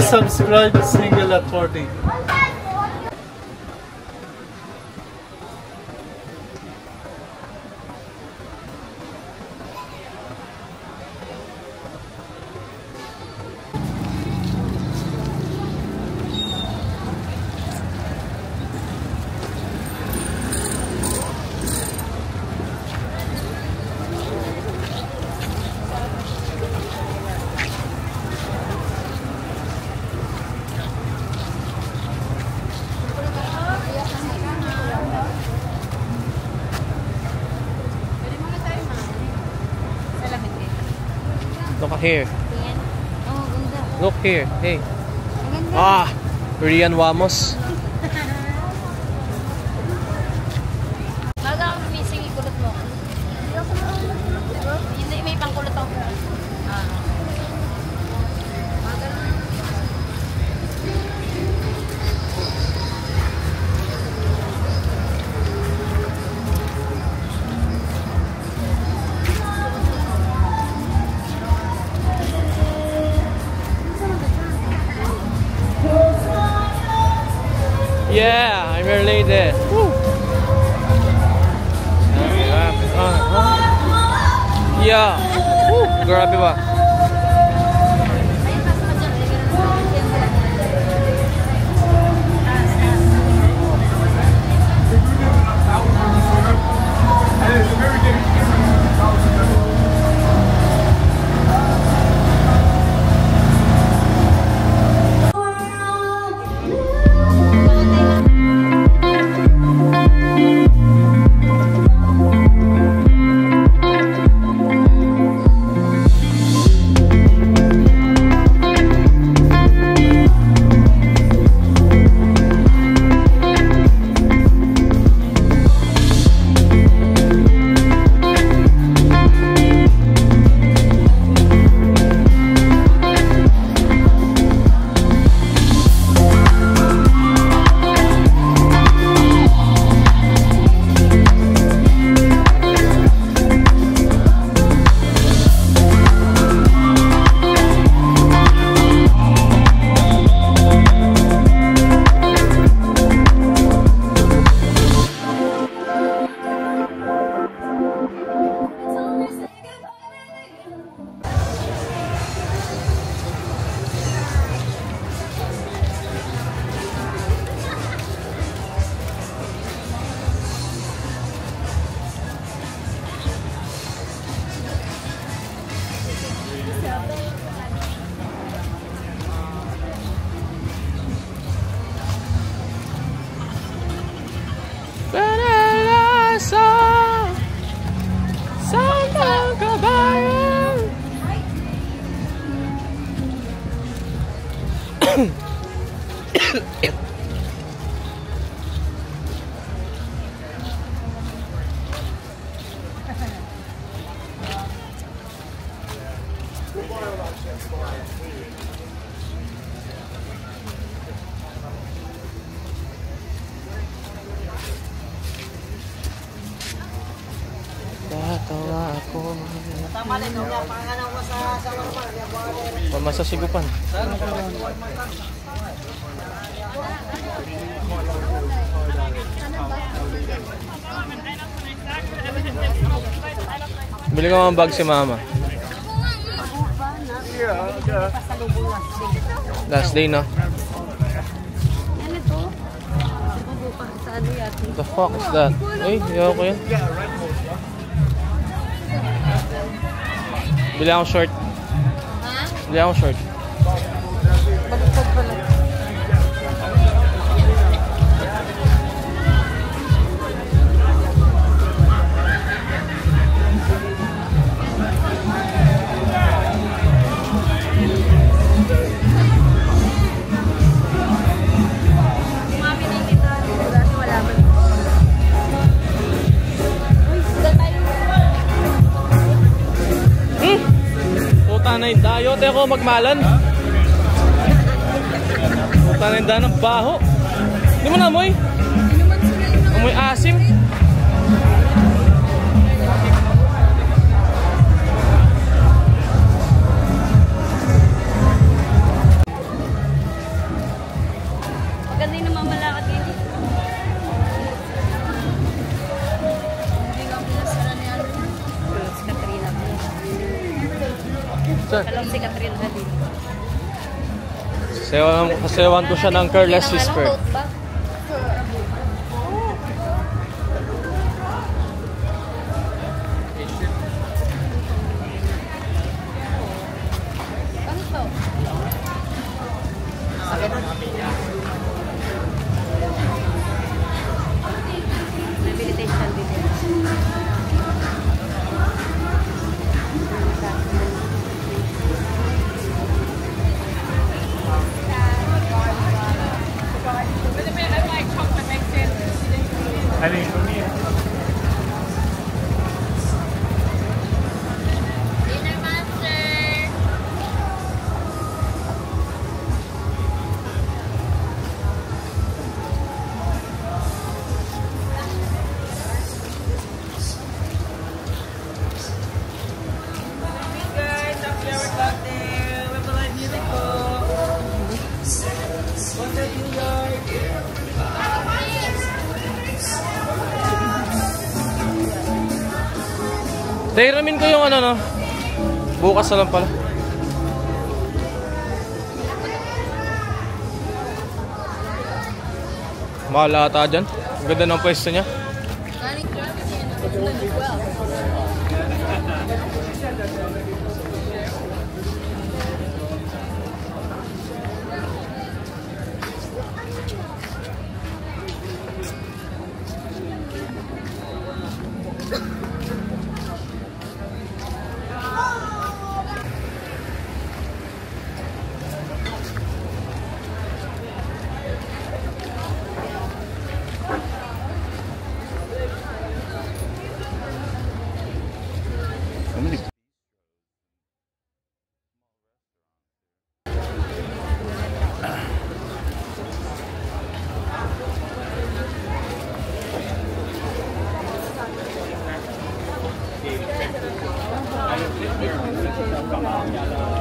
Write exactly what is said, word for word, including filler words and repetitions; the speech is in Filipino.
subscribe single at forty. Look here. Look here. Hey. Ah, Rian Wamos. Baga ako missing ikulot mo. Hindi, may pangkulot ako. Ah. Yeah, I'm related. Woo. Yeah. Woo. Grabe ba? Tatawa ako. Tama rin, wala pangalan ko sa sa Walmart. Pamasa Sigupan. Bili ka mga bag si mama. Last day na. What the fuck is that? Ay, yaw ko yan. Bili akong short. Bili akong short. Baliktad pala. Tanay tayo, teko magmalan. Tanay da ng baho. Hindi mo na amoy? Amoy asim. Saan? Kalong si Catherine Hadi. Sayawan, sayawan ko siya ng Careless Whisper. Tote bag. Ano to? Rehabilitation video. I think for me. Dinner master. Guys, up here, we're back there. We have the live music po. What's up, New York? Tahiramin ko yung ano no. Bukas na lang pala. Mahal ata dyan. Ang ganda ng pwesto niya. Come on,